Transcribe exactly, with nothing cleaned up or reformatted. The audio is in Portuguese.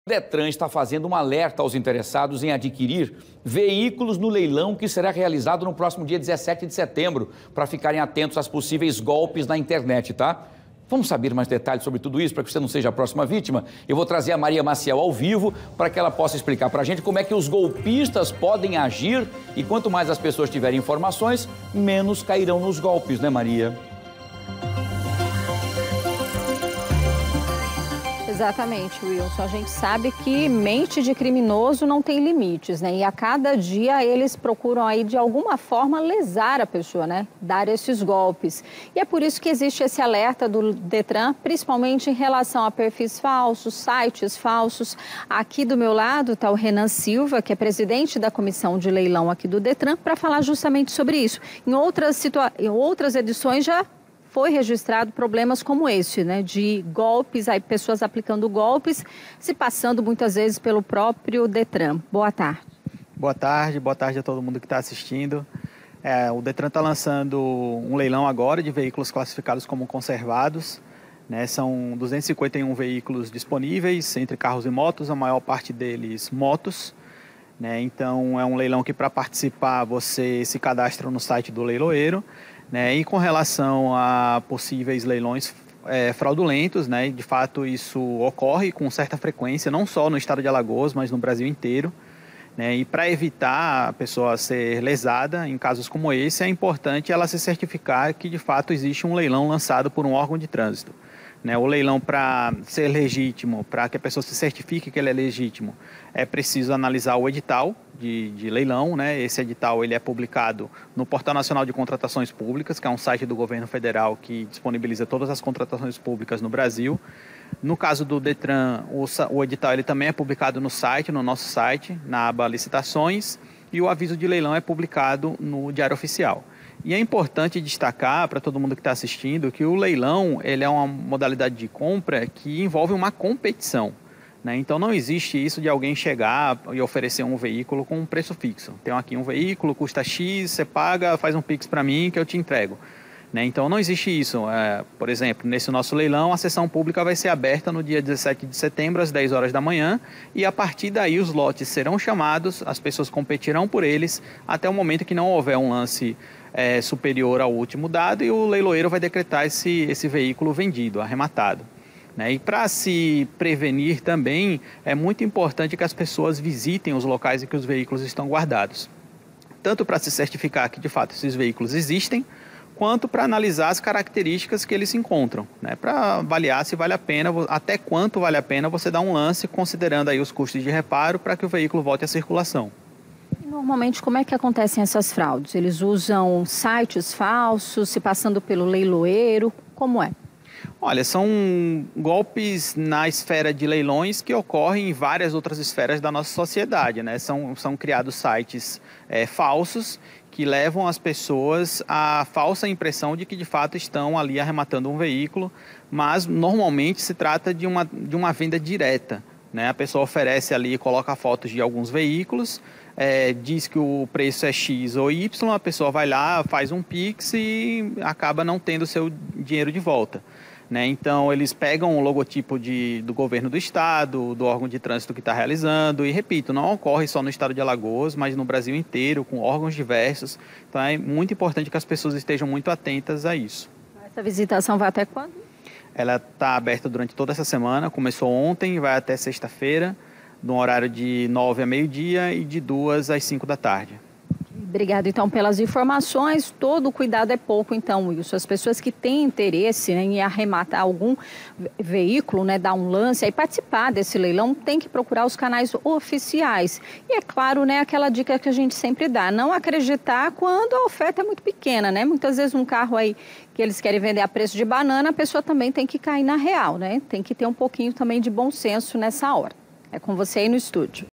O Detran está fazendo um alerta aos interessados em adquirir veículos no leilão que será realizado no próximo dia dezessete de setembro, para ficarem atentos aos possíveis golpes na internet, tá? Vamos saber mais detalhes sobre tudo isso, para que você não seja a próxima vítima? Eu vou trazer a Maria Maciel ao vivo, para que ela possa explicar para a gente como é que os golpistas podem agir, e quanto mais as pessoas tiverem informações, menos cairão nos golpes, né, Maria? Exatamente, Wilson. A gente sabe que mente de criminoso não tem limites, né? E a cada dia eles procuram aí, de alguma forma, lesar a pessoa, né? Dar esses golpes. E é por isso que existe esse alerta do Detran, principalmente em relação a perfis falsos, sites falsos. Aqui do meu lado está o Renan Silva, que é presidente da comissão de leilão aqui do Detran, para falar justamente sobre isso. Em outras, situa... em outras edições já foi registrado problemas como esse, né, de golpes, aí pessoas aplicando golpes, se passando muitas vezes pelo próprio Detran. Boa tarde. Boa tarde, boa tarde a todo mundo que está assistindo. É, o Detran está lançando um leilão agora de veículos classificados como conservados, né, são duzentos e cinquenta e um veículos disponíveis, entre carros e motos, a maior parte deles motos. Né, então é um leilão que, para participar, você se cadastra no site do leiloeiro. Né, e com relação a possíveis leilões é, fraudulentos, né, de fato isso ocorre com certa frequência, não só no estado de Alagoas, mas no Brasil inteiro. Né, e para evitar a pessoa ser lesada em casos como esse, é importante ela se certificar que de fato existe um leilão lançado por um órgão de trânsito. Né, o leilão, para ser legítimo, para que a pessoa se certifique que ele é legítimo, é preciso analisar o edital de, de leilão. Né? Esse edital ele é publicado no Portal Nacional de Contratações Públicas, que é um site do governo federal que disponibiliza todas as contratações públicas no Brasil. No caso do Detran, o, o edital ele também é publicado no site, no nosso site, na aba licitações, e o aviso de leilão é publicado no Diário Oficial. E é importante destacar para todo mundo que está assistindo que o leilão ele é uma modalidade de compra que envolve uma competição. Né? Então não existe isso de alguém chegar e oferecer um veículo com um preço fixo. Tem aqui um veículo, custa X, você paga, faz um Pix para mim que eu te entrego. Né? Então não existe isso. É, por exemplo, nesse nosso leilão, a sessão pública vai ser aberta no dia dezessete de setembro, às dez horas da manhã, e a partir daí os lotes serão chamados, as pessoas competirão por eles, até o momento que não houver um lance é, superior ao último dado, e o leiloeiro vai decretar esse, esse veículo vendido, arrematado. Né? E para se prevenir também, é muito importante que as pessoas visitem os locais em que os veículos estão guardados. Tanto para se certificar que de fato esses veículos existem, quanto para analisar as características que eles se encontram, né? Para avaliar se vale a pena, até quanto vale a pena você dar um lance, considerando aí os custos de reparo para que o veículo volte à circulação. Normalmente, como é que acontecem essas fraudes? Eles usam sites falsos, se passando pelo leiloeiro, como é? Olha, são golpes na esfera de leilões que ocorrem em várias outras esferas da nossa sociedade, né? São, são criados sites é, falsos que levam as pessoas à falsa impressão de que de fato estão ali arrematando um veículo, mas normalmente se trata de uma, de uma venda direta. Né? A pessoa oferece ali, coloca fotos de alguns veículos, é, diz que o preço é X ou Y, a pessoa vai lá, faz um Pix e acaba não tendo o seu dinheiro de volta. Né? Então, eles pegam o logotipo de, do governo do estado, do órgão de trânsito que está realizando, e repito, não ocorre só no estado de Alagoas, mas no Brasil inteiro, com órgãos diversos. Então, é muito importante que as pessoas estejam muito atentas a isso. Essa visitação vai até quando? Ela está aberta durante toda essa semana, começou ontem e vai até sexta-feira, no horário de nove a meio-dia e de duas às cinco da tarde. Obrigada, então, pelas informações. Todo cuidado é pouco, então, Wilson. As pessoas que têm interesse, né, em arrematar algum veículo, né, dar um lance e participar desse leilão, tem que procurar os canais oficiais. E, é claro, né, aquela dica que a gente sempre dá, não acreditar quando a oferta é muito pequena, né? Muitas vezes um carro aí que eles querem vender a preço de banana, a pessoa também tem que cair na real, né? Tem que ter um pouquinho também de bom senso nessa hora. É com você aí no estúdio.